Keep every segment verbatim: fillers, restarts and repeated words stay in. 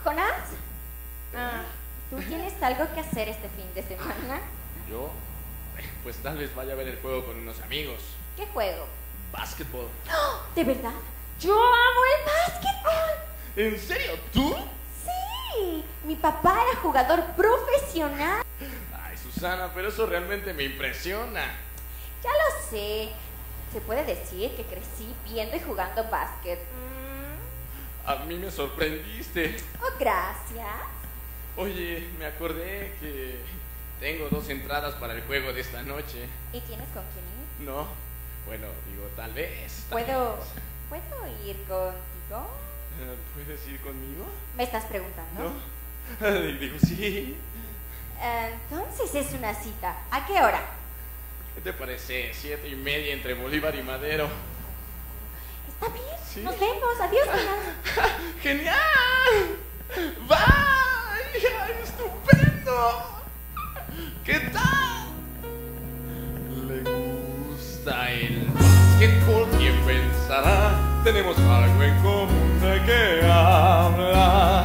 Jonás, ah, ¿tú tienes algo que hacer este fin de semana? ¿Yo? Pues tal vez vaya a ver el juego con unos amigos. ¿Qué juego? Básquetbol. ¡Oh! ¿De verdad? ¡Yo amo el básquetbol! ¿En serio? ¿Tú? Sí, mi papá era jugador profesional. Ay, Susana, pero eso realmente me impresiona. Ya lo sé. Se puede decir que crecí viendo y jugando básquet. Mm. A mí me sorprendiste. Oh, gracias. Oye, me acordé que tengo dos entradas para el juego de esta noche. ¿Y tienes con quién ir? No, bueno, digo, tal vez. Tal ¿Puedo, vez. ¿Puedo ir contigo? ¿Puedes ir conmigo? ¿Me estás preguntando? No. Digo, sí. Entonces es una cita. ¿A qué hora? ¿Qué te parece? Siete y media entre Bolívar y Madero. Está bien. ¿Sí? Nos vemos. Adiós, Jonás. ¡Genial! ¡Vaya! ¡Estupendo! ¿Qué tal? ¿Le gusta el básquetbol? ¿Quién pensará? Tenemos algo en común de qué hablar.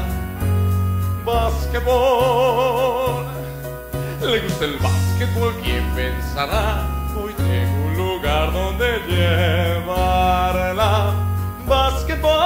Básquetbol. ¿Le gusta el básquetbol? ¿Quién pensará? Hoy tengo un lugar donde llevarla. Básquetbol.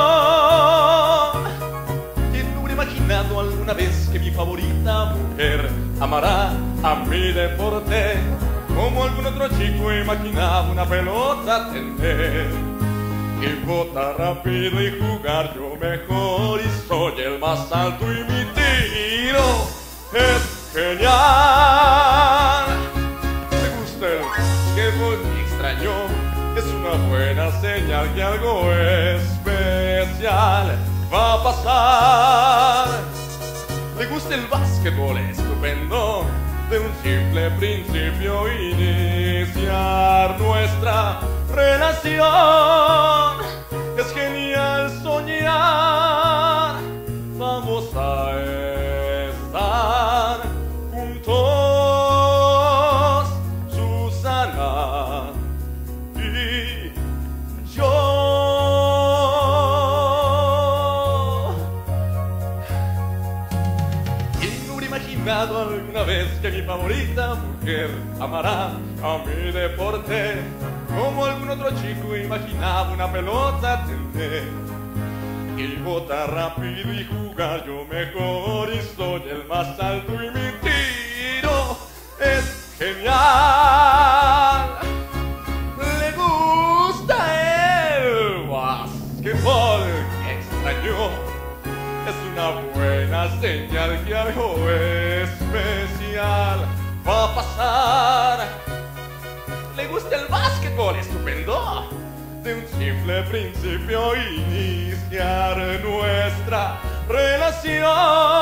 ¿Quién hubiera imaginado alguna vez que mi favorita mujer amará a mi deporte? Como algún otro chico imaginaba una pelota tener y botar rápido y jugar yo mejor, y soy el más alto y mi tiro es genial. Me gusta el básquetbol y extraño, es una buena señal que algo especial va a pasar. Le gusta el básquetbol, estupendo, de un simple principio iniciar nuestra relación. Es genial soñar, vamos a estar juntos, Susana y yo. ¿Quién hubiera imaginado alguna vez que mi favorita mujer amará a mi deporte? Como algún otro chico imaginaba una pelota tener y botar rápido y jugar yo mejor, y soy el más alto y mi tiro es genial. Le gusta el básquetbol, que extraño, es una buena señal que algo especial va a pasar. Le gusta el básquetbol, estupendo, de un simple principio iniciar nuestra relación.